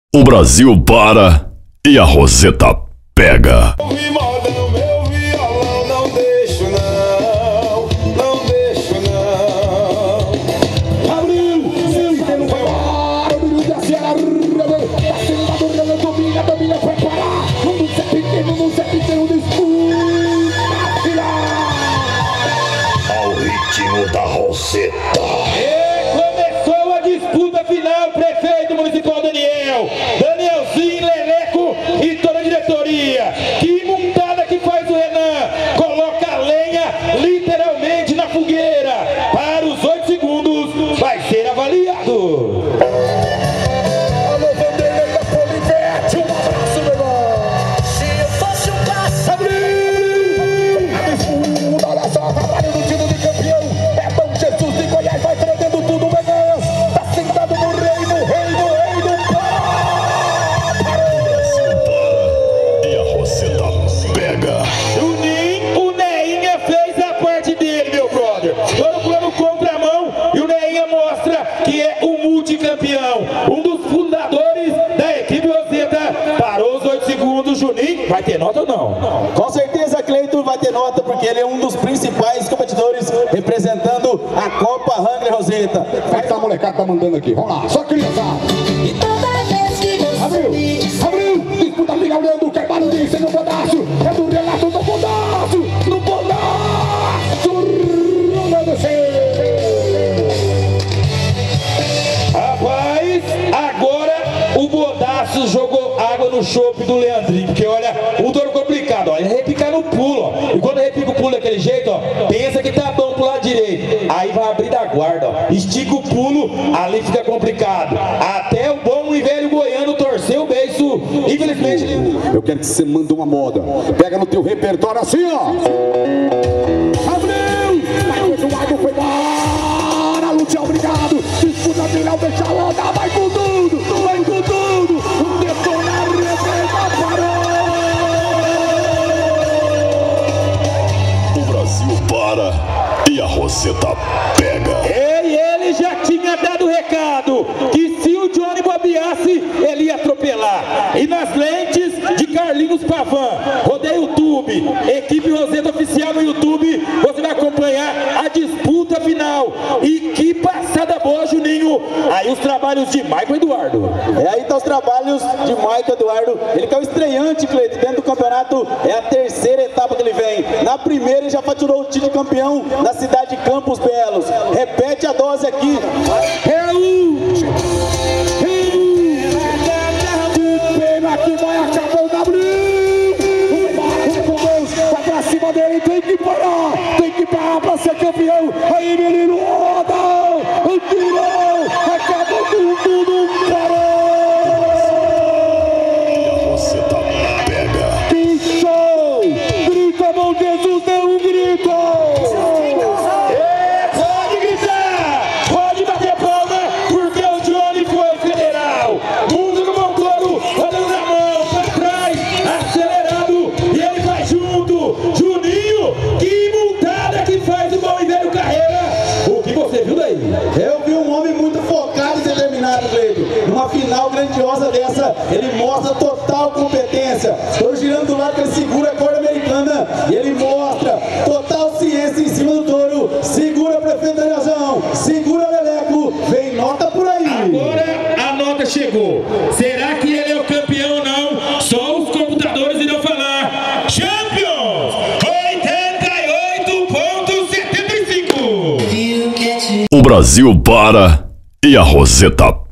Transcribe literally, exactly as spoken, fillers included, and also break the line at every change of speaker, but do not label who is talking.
O Brasil para e a Roseta pega.
Meu violão, não deixo não, não deixo não.
Abriu, sim, não vai embora, o menino da Serra, tá sendo uma dor, ela domina, domina, vai parar. Não se pequeno, não se pequeno, disputa final.
Ao ritmo da Roseta.
E começou a disputa final, prefeito municipal Daniel, Danielzinho, Leleco e toda a diretoria. Que montada que faz o Renan, coloca a lenha literalmente na fogueira. Para os oito segundos vai ser avaliado.
Alô, Vanderlei da Polivete, um abraço, meu irmão. Se eu fosse um passo, abriu. A disputa, olha só, trabalho do time de campeão. É Bom Jesus de Goiás, vai tremendo tudo, Vegas. Tá sentado no rei, no rei, no rei do
E a Roseta pega.
Juninho, o Neinha fez a parte dele, meu brother. Todo plano contramão e o Neinha mostra que é o multicampeão. Um dos fundadores da equipe Roseta. Parou os oito segundos, Juninho. Vai ter nota ou não?
Com certeza, Cleiton vai ter nota, porque ele é um dos principais competidores representando a Copa Hangler Roseta.
Vai que tá a molecada tá mandando aqui, vamos lá, só criançada.
E toda vez que você
Abriu,
me
abriu, disputa final, Leandro, quer barulhinho, sem no pedaço. É do Renato, no pedaço, no pedaço. Rolando assim.
Rapaz, agora o Bodaço jogou água no chope do Leandrinho, porque olha, o touro complicado, ó, ele repica no pulo, ó, e quando repica o pulo daquele jeito, ó, pensa que tá bom pro lado direito, aí vai abrir da guarda, ó, estica o pulo, ali fica complicado, até o bom e velho goiano torceu o beiço, infelizmente.
Eu quero que você mande uma moda. Pega no teu repertório assim, ó. Abriu! Vai o Eduardo, foi embora. Lúcio, obrigado. Disputa final, deixa a onda. Vai com tudo, vai com tudo. Detonar, arrebenta, parou.
O Brasil para e a Roseta pega.
E ele já tinha dado o recado que se o Johnny bobeasse, ele ia atropelar. E nas lentes de Carlinhos Pavan, rodeio YouTube, equipe Roseta Oficial no YouTube, você vai acompanhar a disputa final. E que passada boa, Juninho. Aí os trabalhos de Michael Eduardo.
É, aí tá os trabalhos de Michael Eduardo. Ele que é o estreante, Cleiton, dentro do campeonato. É a terceira etapa que ele vem. Na primeira ele já faturou o título de campeão da cidade de Campos Belos. Repete a dose aqui.
É o... Pena que vai acabar o W. Vai com Deus, vai pra cima dele, tem que parar, tem que parar pra ser campeão. Aí, menino, roda, tirou, acabou com tudo, parou.
A Roseta pega.
Que show! Grita, Bom Jesus, deu um grito.
É, pode gritar, pode bater palma, porque o Johnny foi federal. Mundo do motor, olhando na mão, pra trás, acelerado, e ele vai junto. Juninho, que montada que faz o bom e velho Carreira. O que você viu daí?
Eu vi um homem muito focado e determinado, Cleiton. Numa final grandiosa dessa, ele mostra total competência. Estou girando do lado que ele segura a corda americana e ele mostra total ciência em cima do touro. Segura, prefeito Danielzão, segura, Leleco, vem nota por aí.
Agora a nota chegou. Será que ele é o campeão ou não? Só os computadores irão falar. Champions! oitenta e oito vírgula setenta e cinco.
O Brasil para e a Roseta